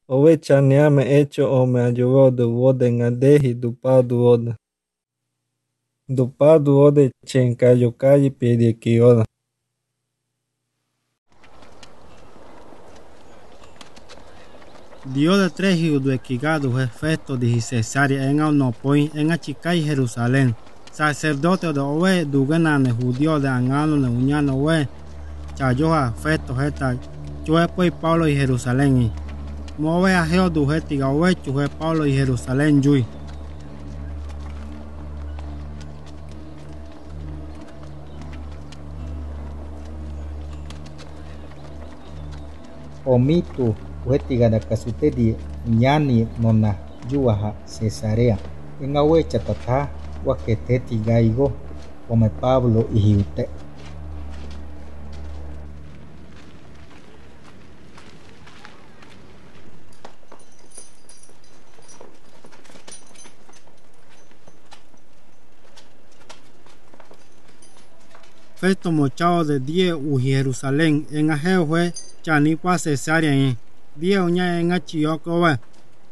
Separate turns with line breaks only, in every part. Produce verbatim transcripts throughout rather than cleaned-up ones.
Owe chaneame hecho o me ayudó de wode ngadehi dupa duoda. Dupa duode chenkayo calle pide kioda.
Dio de tres hios do equigado Festo de Cesárea en el nopoi en achicay Jerusalén. Sacerdote de owe duganane judío de angano ne uñano we. Chayoha Festo jeta chue poi Paulo y Jerusalén. Mowe a geo du jetiga owe chue Paulo y Jerusalén yui.
Omitu wetiga da kasutedi nyani nona juaha Cesarea en awe chatata waketeti gaigo ome Pablo y hiute.
Festo mochao de die u Jerusalén en ajeo fue chanipa Cesárea en die uña en achiyoko we.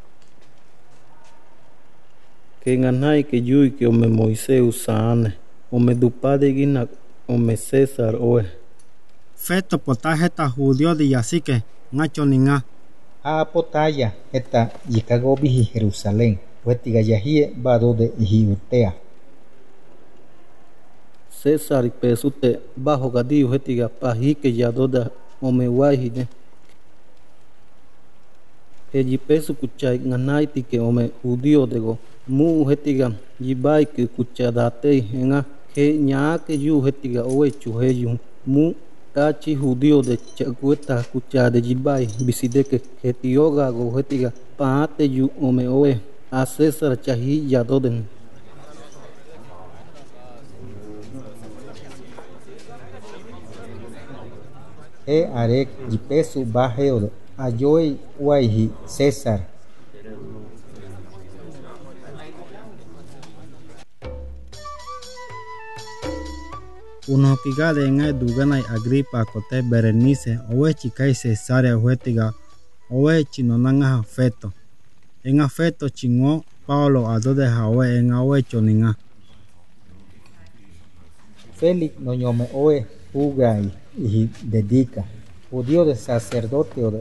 Que ganai que yui que ome Moisés usane. Ome dupade gina ome César oe.
Festo potajeta judío de yacique nacho ninga.
A potaya eta yikago bihi Jerusalén wetiga yahie bado de hiutea.
César y pesute bajo gadío hetiga pajique yadoda ome wahide. Eji pesu kuchay nganaiti que ome judío dego mu hetiga yibai que kuchadate enga que ña que yu hetiga owe chuheyu mu tachi judío de chacueta kucha de yibai viside que hetioga go hetiga paate yu ome owe a César chahi yadoden.
E arek jipesu bajeo ayoy waihi César.
Uno kigade en el duganay Agripa cote Berenice owe chicay Cesarea huetiga owe chinonanga Festo. En afecto chingó Paulo a do de jawe en awe choninga.
Félix no ñome oe ugai y dedica judío de sacerdote o de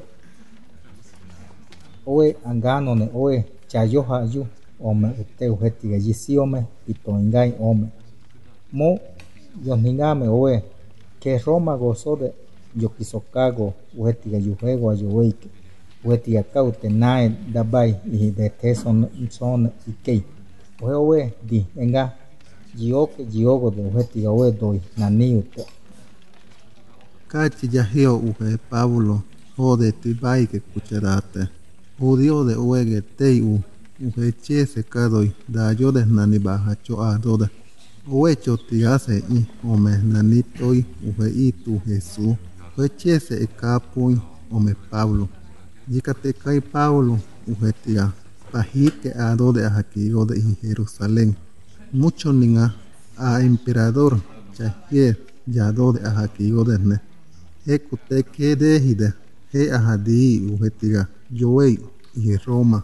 oe angano ne oe chayoha yu ome ute ujetiga yisiome itoingai ome mo yoningame oe que Roma gozó de yokisokago ujetiga yujuego ayoweike ujetiga kaute nae dabai y de teson son ikei oe oe di enga Gioke giogo de ujetiga oe doi naniute.
Cachi yahio uje Pablo jode tibai que cucharate. Judío de uege teiu uje chese cadoi da yo de nani baja cho a doda. Uecho tigase i ome nanitoi uje itu Jesús. Uje chese e capui ome Pablo. Yicate kai Pablo uje tiga. Pajite a dode a jaquigo de Jerusalén. Mucho ninga a emperador chahie yado de ajakigo de ne ekute que dejide he ajadi ujetiga yoei y Roma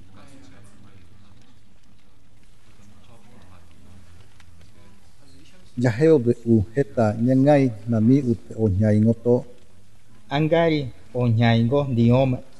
yaheo de ujeta nyangai nami ute oñai ngoto
Angari oñaingo diome